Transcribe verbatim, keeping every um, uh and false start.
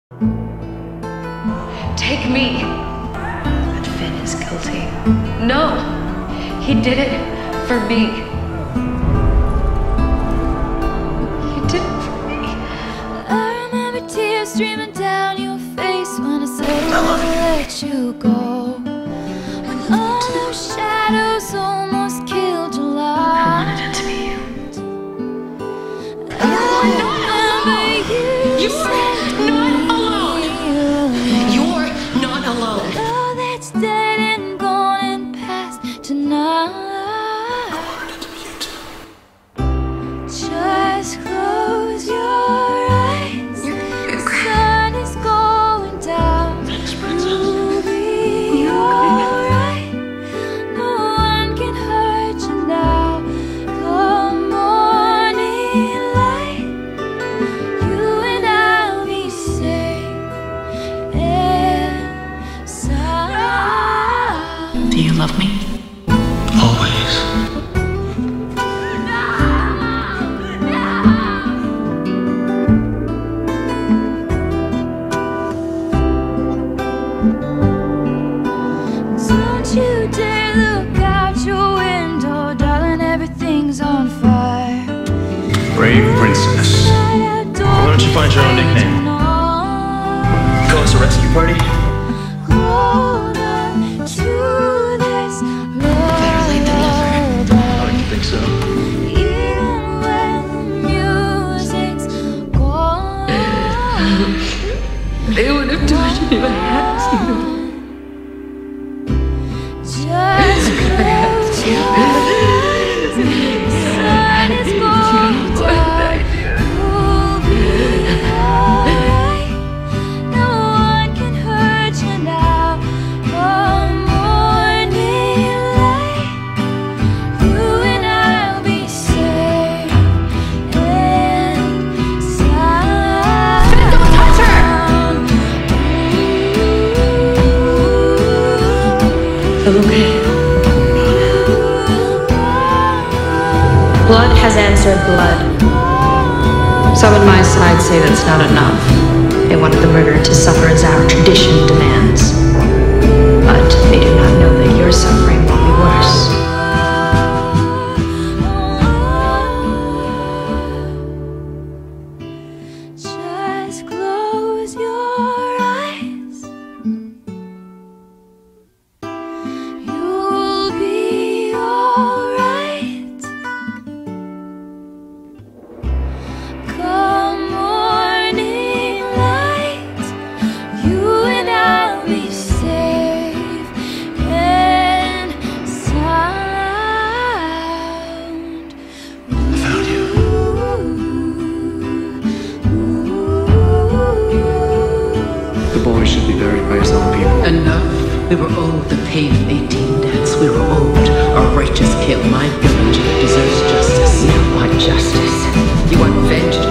Take me. That Finn is guilty. No, he did it for me. He did it for me. I remember tears streaming down your face when I said I would let you go. When all those shadows almost killed your light. I wanted it to be you. I remember you. You're not alone. You're not alone. All that's dead and gone and past tonight. I wanted it to be you too. Just close your eyes. You're, you're The great. sun is going down. Thanks, princess. You'll be alright. No one can hurt you now. Come morning light, you and I'll be safe and sound. Do you love me? Always. Don't you dare look out your window, darling, everything's on fire. Brave princess. Why don't you find your own nickname? Go as a rescue party? Hold on to this Better late than never. I don't think so. even when the music's gone. They would have told you I had to. Just close your eyes. The sun is going down. You'll be alright. No one can hurt you now. Come morning light, you and I'll be safe and sound. Don't touch her! I'm okay. Blood has answered blood. Some on my side say that's not enough. They wanted the murderer to suffer as our tradition demands. But they do not know that your suffering will be worse. Just close your eyes. You'll be alright. Come morning light, you and I'll be safe and sound. I found you. The boy should be buried by his own people. Enough. We were owed the pain of eighteen deaths. We were owed our righteous kill. My village deserves justice. You want justice. You want vengeance.